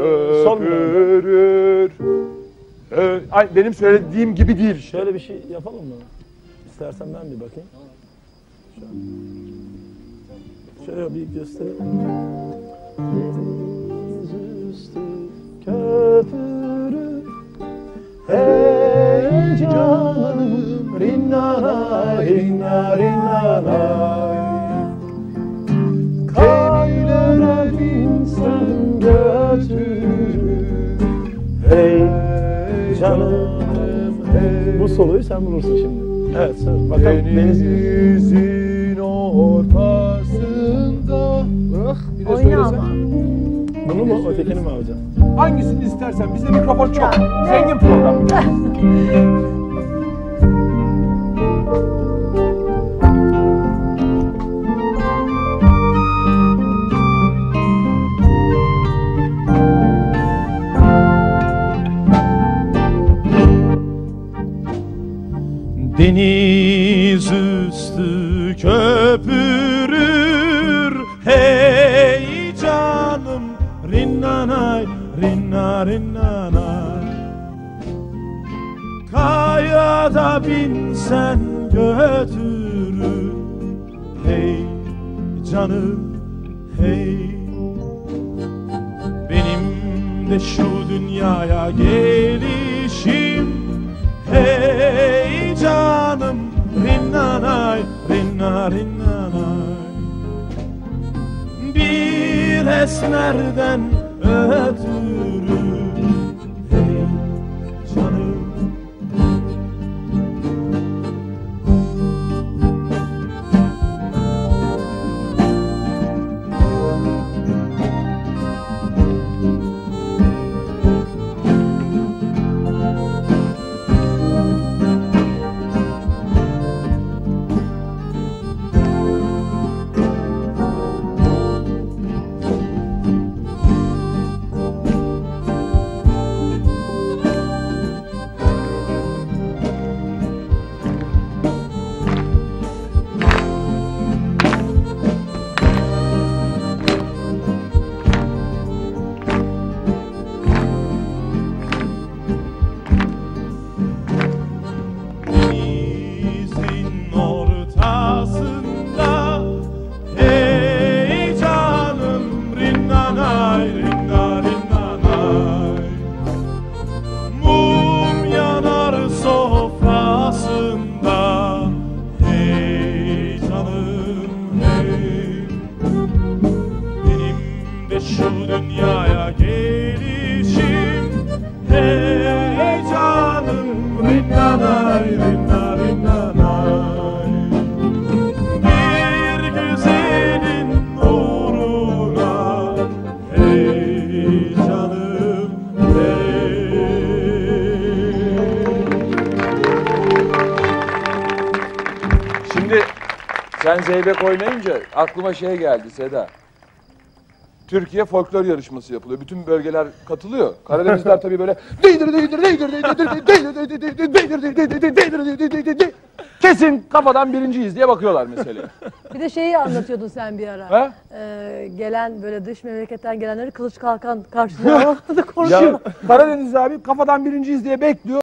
köpürür. Ay, benim söylediğim gibi değil. Şöyle bir şey yapalım mı? İstersen ben bir bakayım. Şöyle bir göstereyim. Yüzüstü köpürür, hey canım, rinnanay, rinna rinnanay. Kaynana binsen götürür, hey canım, hey. Bu soloyu sen bulursun şimdi. Evet, bakalım denizin ortasında. Bir de söylesem. Bunu mu, ötekini mi alacaksın? Hangisini istersen, bizde mikrofon çok. Zengin program. Deniz üstü köpürür, hey canım, rinnanay, rinna rinnanay. Kayada binsen götürür, hey canım, hey. Benim de şu dünyaya gelişim, hey canım, rinnanay, rinna rinnanay. Bir esmerden ötürü, hey canım. Şu dünyaya gelişim, hey canım, rinnanay, rinna rinnanay. Bir güzelin uğruna, hey canım, hey. Şimdi sen Zeybek oynayınca aklıma şey geldi Seda. Türkiye folklor yarışması yapılıyor. Bütün bölgeler katılıyor. Karadenizler tabii böyle kesin kafadan birinciyiz diye bakıyorlar mesela. Bir de şeyi anlatıyordun sen bir ara. Gelen böyle dış memleketten gelenleri kılıç kalkan karşılıyor. Ya Karadeniz abi kafadan birinciyiz diye bekliyor.